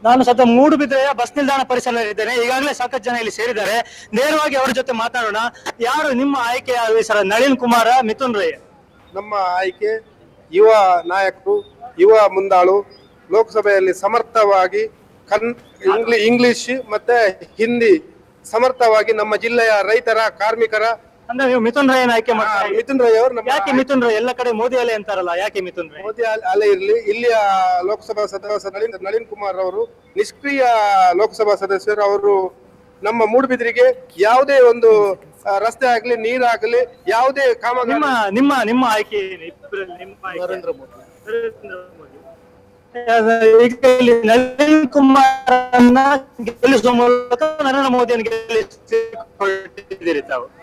ನಾನು ಸದ್ಯ ಮೂಡುಬಿದ್ರೆಯ ಬಸ್ ನಿಲ್ದಾಣ ಪರಿಸರದಲ್ಲಿದ್ದೇನೆ. ಈಗಾಗಲೇ ಸಾಕಷ್ಟು ಜನ ಇಲ್ಲಿ ಸೇರಿದ್ದಾರೆ. ನೇರವಾಗಿ ಅವರ ಜೊತೆ ಮಾತಾಡೋಣ. ಯಾರು ನಿಮ್ಮ ಆಯ್ಕೆ ಸರ್? ನಳಿನ್ ಕುಮಾರ, ಮಿಥುನ್ ರೈ? ನಮ್ಮ ಆಯ್ಕೆ ಯುವ ನಾಯಕರು, ಯುವ ಮುಂದಾಳು, ಲೋಕಸಭೆಯಲ್ಲಿ ಸಮರ್ಥವಾಗಿ ಇಂಗ್ಲಿಷ್ ಮತ್ತೆ ಹಿಂದಿ ಸಮರ್ಥವಾಗಿ ನಮ್ಮ ಜಿಲ್ಲೆಯ ರೈತರ, ಕಾರ್ಮಿಕರ. ಅಂದ್ರೆ ನೀವು ಮಿಥುನ್ ರೈ ಆಯ್ಕೆ ಮಾಡ್ತಾರೆ? ಮಿಥುನ್ ರೈ ಅವರು. ಯಾಕೆ ಮಿಥುನ್ ರೈ? ಎಲ್ಲ ಕಡೆ ಮೋದಿ ಅಲೆ ಅಂತಾರಲ್ಲ, ಯಾಕೆ ಮಿಥುನ್ ರೈ? ಮೋದಿ ಅಲೆ ಇರಲಿ. ಇಲ್ಲಿಯ ಲೋಕಸಭಾ ಸದಸ್ಯ ನಳಿನ್ ಕುಮಾರ್ ಅವರು ನಿಷ್ಕ್ರಿಯ ಲೋಕಸಭಾ ಸದಸ್ಯರು. ಅವರು ನಮ್ಮ ಮೂಡುಬಿದ್ರಿಗೆ ಯಾವುದೇ ಒಂದು ರಸ್ತೆ ಆಗ್ಲಿ, ನೀರಾಗ್ಲಿ, ಯಾವುದೇ ಕಾಮಗಾರಿ. ನಿಮ್ಮ ನಿಮ್ಮ ಆಯ್ಕೆ? ನರೇಂದ್ರ ಮೋದಿ. ಈಗ ಇಲ್ಲಿ ನಳಿನ್ ಕುಮಾರ್ ಗೆಲ್ಲಿಸುವ ಮೂಲಕ ನರೇಂದ್ರ ಮೋದಿಯನ್ನು ಗೆಲ್ಲಿಸಿಕೊಟ್ಟಿದ್ದೀರಿ ತಾವು.